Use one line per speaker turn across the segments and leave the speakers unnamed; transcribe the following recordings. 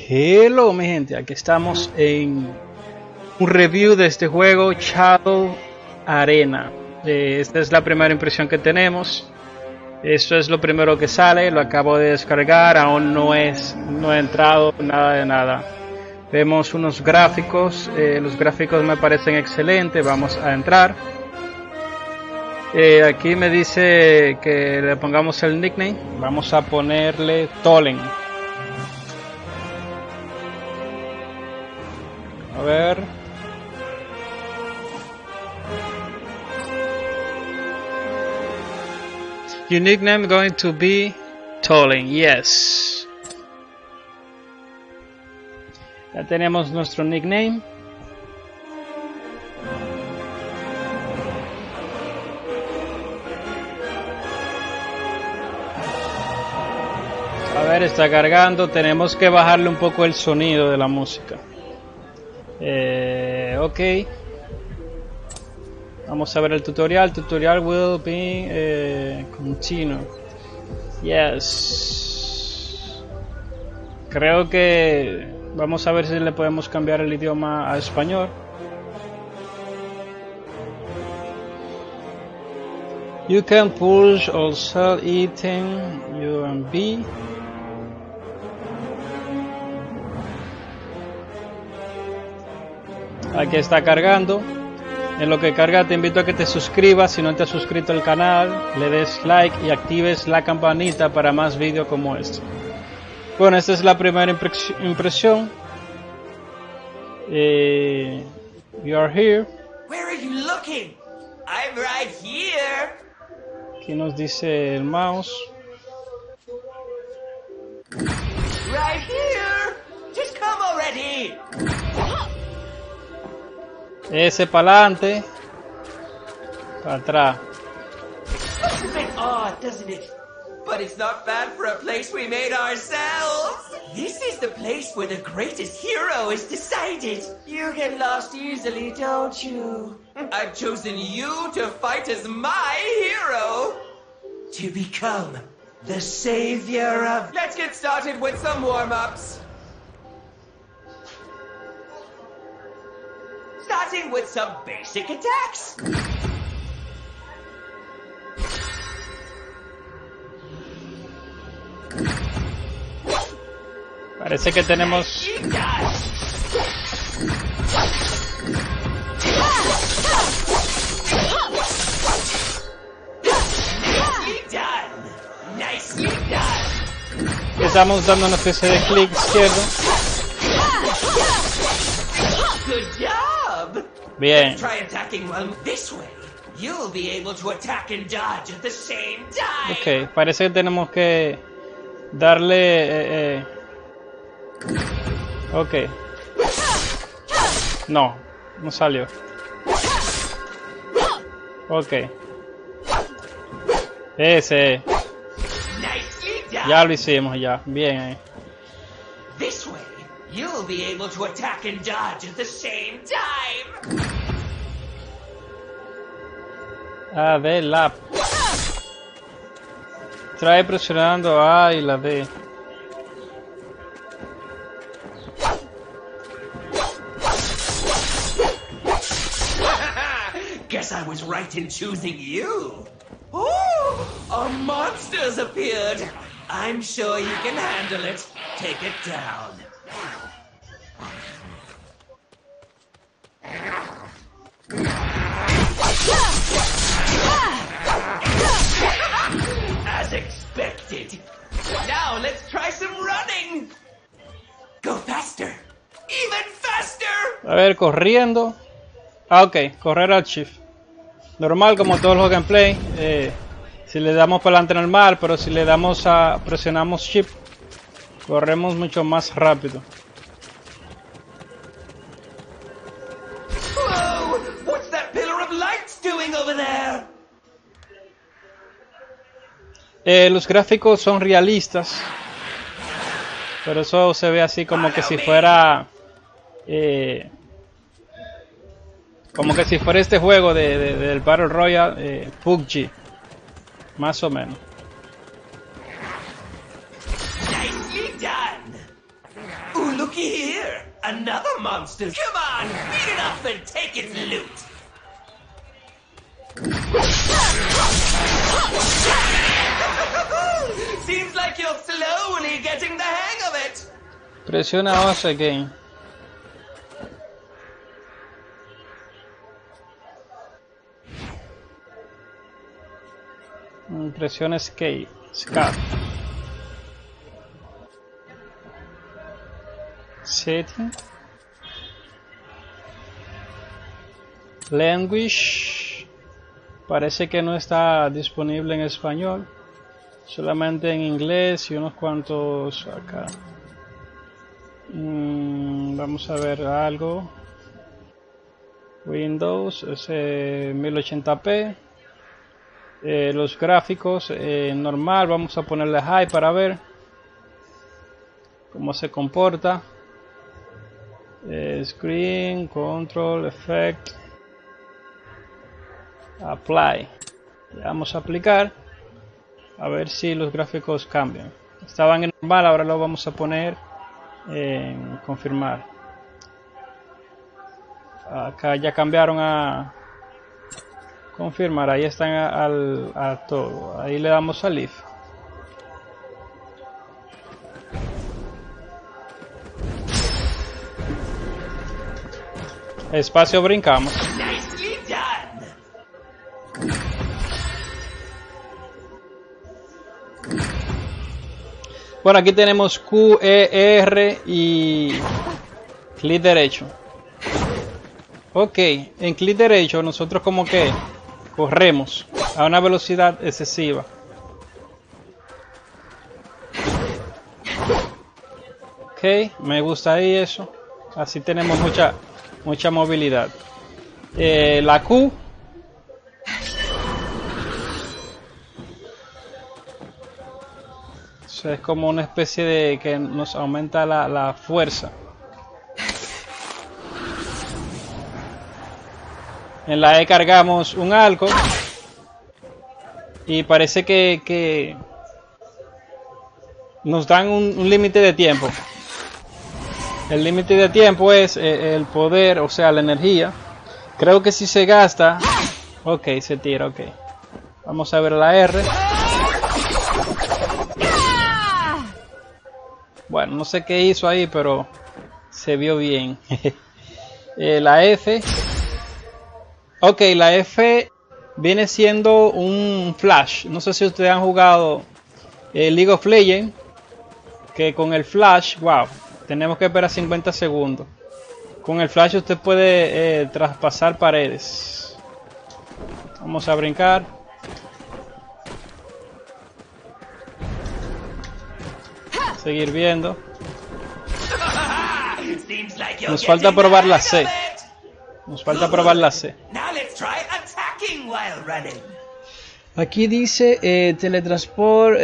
Hello mi gente, aquí estamos en un review de este juego Shadow Arena. Esta es la primera impresión que tenemos. Esto es lo primero que sale, lo acabo de descargar, aún no he entrado nada de nada. Vemos unos gráficos, los gráficos me parecen excelentes, vamos a entrar. Aquí me dice que le pongamos el nickname, vamos a ponerle Tolen. A ver. Your nickname going to be Tolen, yes. Ya tenemos nuestro nickname. A ver, está cargando. Tenemos que bajarle un poco el sonido de la música. Ok. Vamos a ver el tutorial. Tutorial will be continue. Yes. Creo que vamos a ver si le podemos cambiar el idioma a español. You can push or sell item UMB. Aquí está cargando. En lo que carga te invito a que te suscribas si no te has suscrito al canal, le des like y actives la campanita para más vídeos como este. Bueno, esta es la primera impresión. You are here.
Where are you looking? I'm right here.
Aquí nos dice el mouse.
Right here. Just come already.
Ese para adelante, para atrás.
It's a bit odd, doesn't it? But it's not bad for a place we made ourselves. This is the place where the greatest hero is decided. You get lost easily, don't you? I've chosen you to fight as my hero. To become the savior of... Let's get started with some warm-ups. Starting with some basic attacks.
Parece que tenemos... Estamos dando una especie de clic izquierdo.
Good job.
Bien.
Let's try attacking one this way. You'll be able to attack and dodge at the same time.
Ok, parece que tenemos que darle... Ok. No, no salió. Ok. Ese.
Nicely done.
Ya lo hicimos, ya. Bien ahí.
This way, you'll be able to attack and dodge at the same time.
A ver, la... Trae presionando A y la D.
Guess I was right in choosing you. Oh, a monster's appeared. I'm sure you can handle it. Take it down. As expected. Now let's try some running. Go faster. Even faster.
A ver, corriendo. Ah, ok, correr al shift. Normal como todos los gameplay. Si le damos para adelante normal, pero si le damos a presionamos shift, corremos mucho más rápido.
Whoa! What's that pillar of lights doing over there?
Los gráficos son realistas, pero eso se ve así como que si fuera este juego del Battle Royale, PUBG, más o menos.
Looky here, another monster. Come on, beat it up and take its loot. Seems like you're slowly getting the hang of it.
Presiona OS again. Presiona escape. Setting. Language. Parece que no está disponible en español. Solamente en inglés y unos cuantos acá. Vamos a ver algo. Windows es 1080p. Los gráficos normal, vamos a ponerle high para ver cómo se comporta. Screen, control, effect, apply. Le vamos a aplicar a ver si los gráficos cambian. Estaban en normal, ahora lo vamos a poner en confirmar. Acá ya cambiaron a confirmar, ahí están a todo. Ahí le damos a leave. Espacio brincamos. Bueno, aquí tenemos Q, E, R y clic derecho. Ok, en clic derecho nosotros como que corremos a una velocidad excesiva. Ok, me gusta ahí eso. Así tenemos mucha movilidad. La Q. Eso es como una especie de que nos aumenta la fuerza. En la E cargamos un arco y parece que nos dan un límite de tiempo. El límite de tiempo es el poder, o sea, la energía. Creo que si se gasta... Ok, se tira, ok. Vamos a ver la R. Bueno, no sé qué hizo ahí, pero se vio bien. La F... Ok, la F viene siendo un flash. No sé si ustedes han jugado League of Legends. Que con el flash, wow, tenemos que esperar 50 segundos. Con el flash usted puede traspasar paredes. Vamos a brincar. Seguir viendo. Nos falta probar la C. Nos falta probar la C. Aquí dice teletransport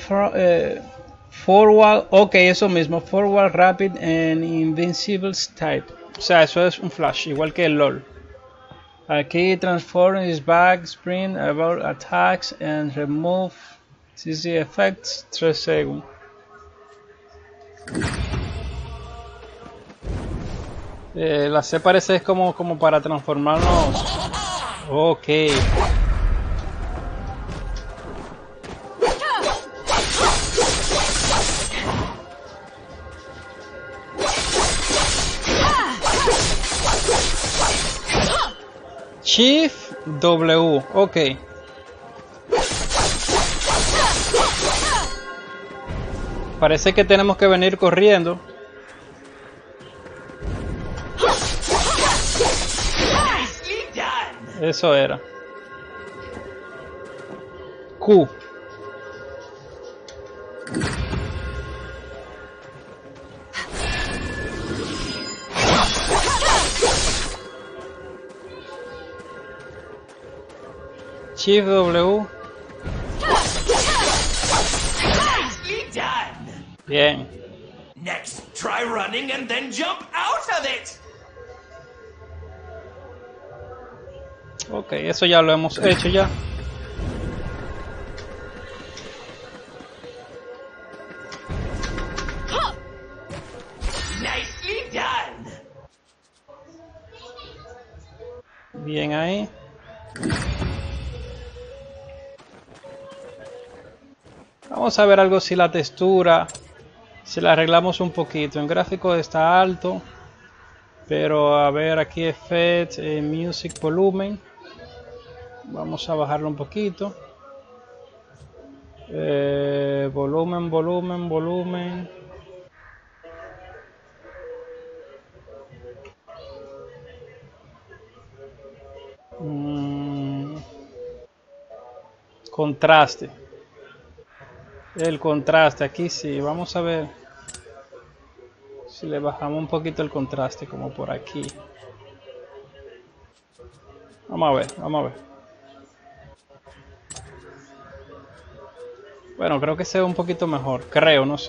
forward. Ok, eso mismo. Forward, rapid and invincible type. O sea, eso es un flash, igual que el LOL. Aquí transform is back, sprint, about attacks and remove CC effects 3 segundos. La C parece es como para transformarnos. Ok. Shift W. Ok. Parece que tenemos que venir corriendo. Eso era. Q. Shift W. Bien.
Next, try running and then jump out of it.
Ok, eso ya lo hemos hecho ya.
Nice
Bien ahí. Vamos a ver algo si la textura, si la arreglamos un poquito. En gráfico está alto, pero a ver aquí Effect, Music, Volumen. Vamos a bajarlo un poquito. Volumen, volumen, volumen. Contraste. El contraste, aquí sí. Vamos a ver si le bajamos un poquito el contraste, como por aquí. Vamos a ver, vamos a ver. Bueno, creo que se ve un poquito mejor. Creo, no sé.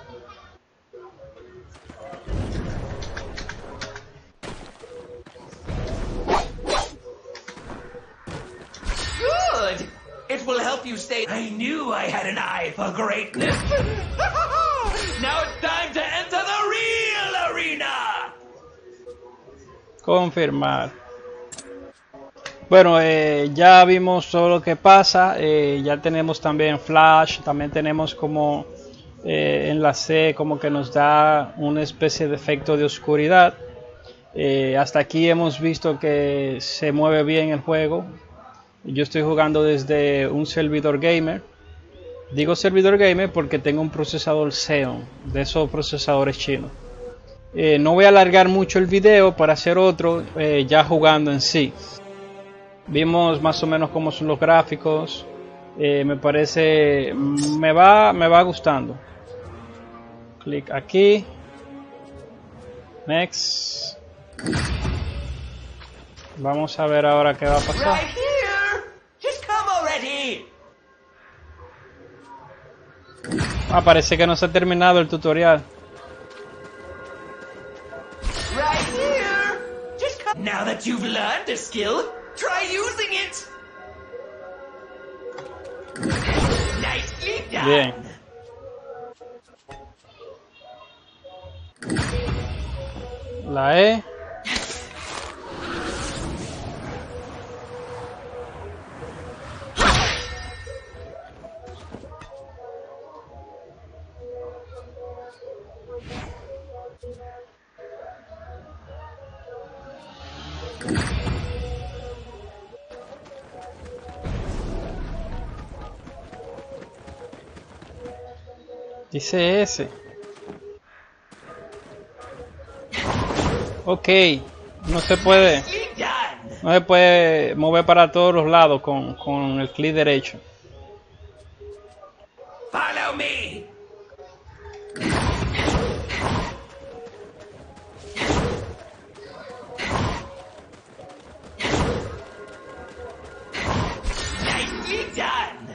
Good! It will help you stay. I knew I had an eye for greatness. Now it's time to enter the real arena.
Confirmar. Bueno, ya vimos todo lo que pasa. Ya tenemos también flash. También tenemos como en la C como que nos da una especie de efecto de oscuridad. Hasta aquí hemos visto que se mueve bien el juego. Yo estoy jugando desde un servidor gamer. Digo servidor gamer porque tengo un procesador Xeon, de esos procesadores chinos. No voy a alargar mucho el video para hacer otro ya jugando en sí. Vimos más o menos cómo son los gráficos. Me parece, me va gustando. Clic aquí. Next. Vamos a ver ahora qué va a pasar.
Right here. Just come already.
Parece que no se ha terminado el tutorial.
Right here. Just come. Now that you've learned a skill, try using it. Nicely done.
Bien. La E. Dice S. Ok, no se puede
Nicely done.
no se puede mover para todos los lados con el clic derecho.
Follow me. Nicely done.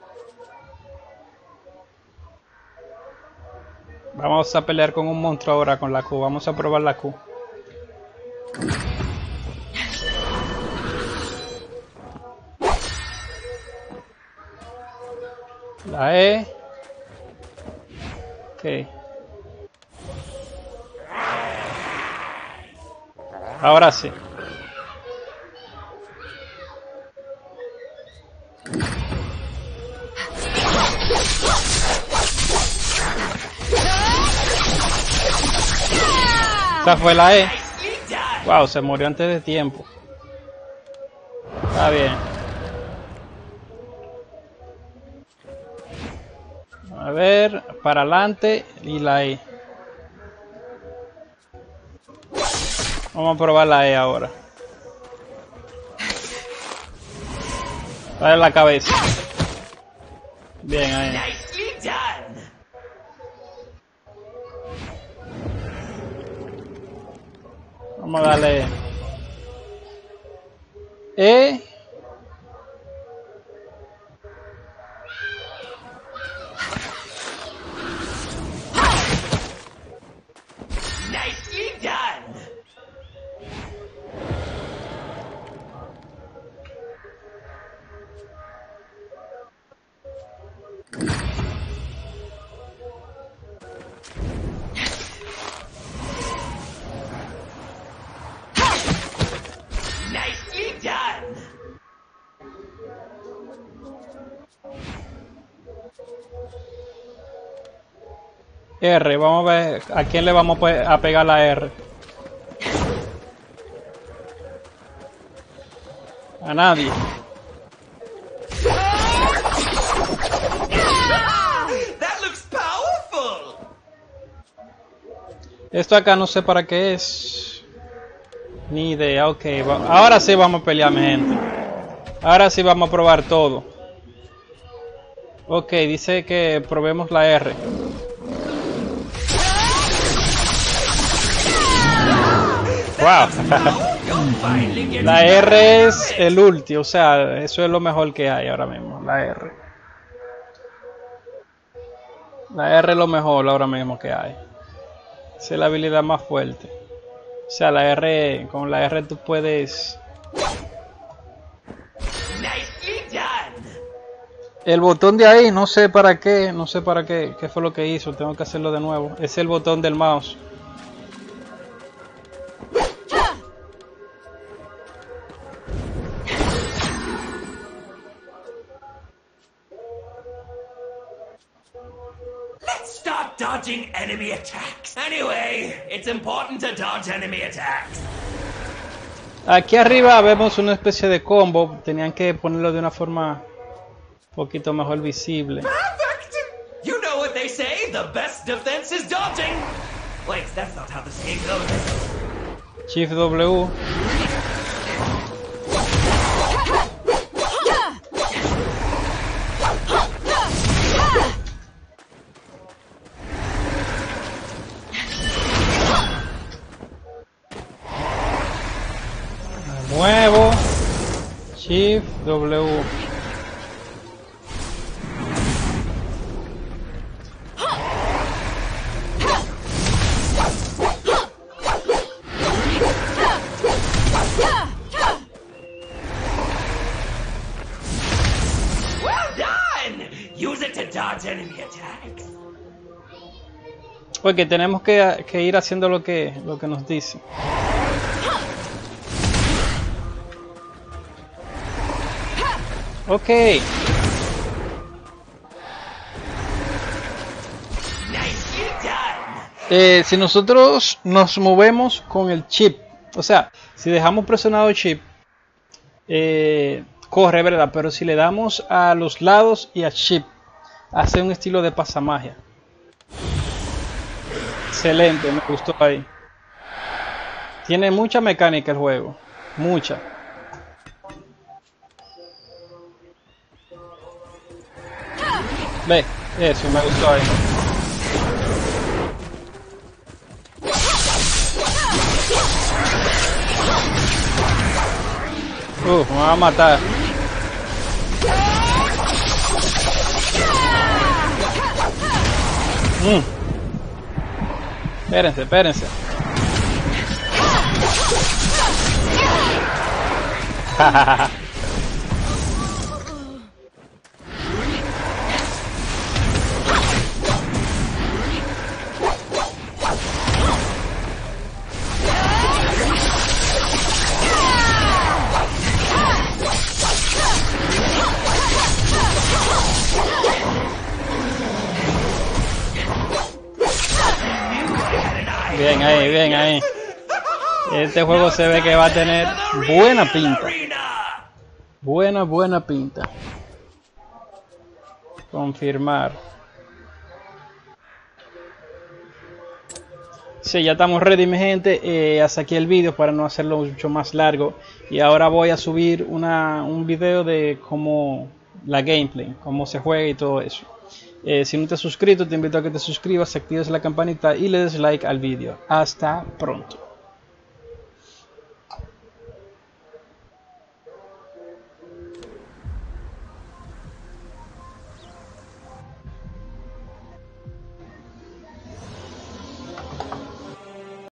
Vamos a pelear con un monstruo ahora con la Q. Vamos a probar la Q. La E. Ok. Ahora sí. Esta fue la E.
Nicely done.
Wow, se murió antes de tiempo. Está bien. A ver, para adelante y la E. Vamos a probar la E ahora. Dale la cabeza. Bien, ahí.
Nicely done.
Vamos a darle E.
Nicely done. Nicely
R, vamos a ver a quién le vamos a pegar la R. A nadie.
That looks powerful.
Esto acá no sé para qué es. Ni idea, ok. Ahora sí vamos a pelear, mi gente. Ahora sí vamos a probar todo. Ok, dice que probemos la R. Wow. La R es el ulti, o sea, eso es lo mejor que hay ahora mismo, la R. La R es lo mejor ahora mismo que hay. Esa es la habilidad más fuerte. O sea, la R, con la R tú puedes...
Nicely done.
El botón de ahí, no sé para qué, qué fue lo que hizo, tengo que hacerlo de nuevo. Es el botón del mouse.
Let's start dodging enemy attacks. Anyway, it's important to dodge enemy attacks.
Aquí arriba vemos una especie de combo, tenían que ponerlo de una forma un poquito mejor visible.
Perfect! You know what they say, the best defense is dodging. Wait, that's not how the saying goes.
Shift W. Muevo. Shift W.
Well done! Use it to dodge enemy attacks.
Porque tenemos que ir haciendo lo que nos dice. Ok.
Nicely done.
Si nosotros nos movemos con el chip, o sea, si dejamos presionado el chip, corre, ¿verdad? Pero si le damos a los lados y a chip, hace un estilo de pasamagia. Excelente, me gustó ahí. Tiene mucha mecánica el juego, mucha. Ve, eso me gustó ahí. Me va a matar. Espérense, espérense. Bien ahí, bien ahí. Este juego se ve que va a tener buena pinta. Buena pinta. Confirmar. Sí, ya estamos ready, mi gente. Hasta aquí el vídeo para no hacerlo mucho más largo. Y ahora voy a subir un video de cómo la gameplay, cómo se juega y todo eso. Si no te has suscrito, te invito a que te suscribas, actives la campanita y le des like al vídeo. Hasta pronto.